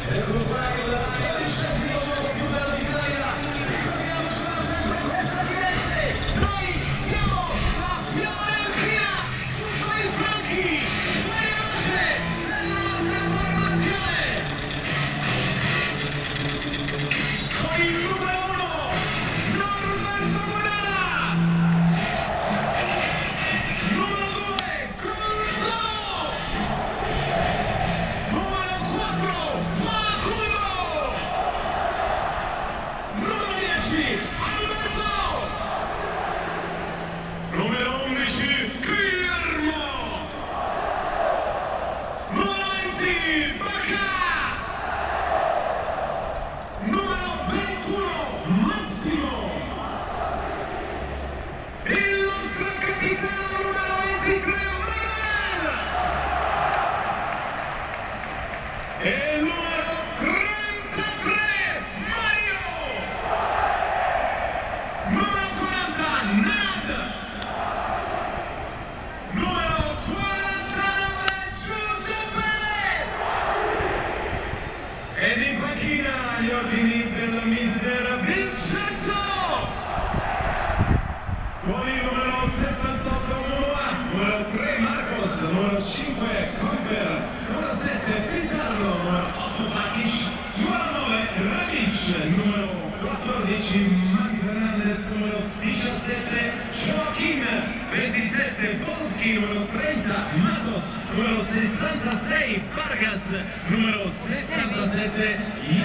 Eccolo qua il 13° uomo più bello d'Italia. Ricordiamocela sempre questa dirette. Noi siamo la Fiorentina, tutto il Franchi, fuori luce nella nostra formazione. Con il numero 1, Norberto Bonara. Numero 2, Gonzalo. Numero 4, Facundo. Numero 10, Alberto. Numero 11, Guillermo. Numero 20, Bacca. Numero 21, Massimo. Il nostro capitano numero 23, Manuel. E il numero 33, Mario. Numero 40, Nad. Numero 49, Giuseppe. Ed in panchina gli ordini del mister Vincenzo. Con il numero 78 Monoa, numero 3 Marcos, numero 5 Comper, numero 7 Pizarro, numero 8 Bakic, numero 9 Radic, numero 14 Mati Fernandez, numero 17 Joaquin, 27 Volsky, numero 30 Matos, numero 66 Vargas, numero 77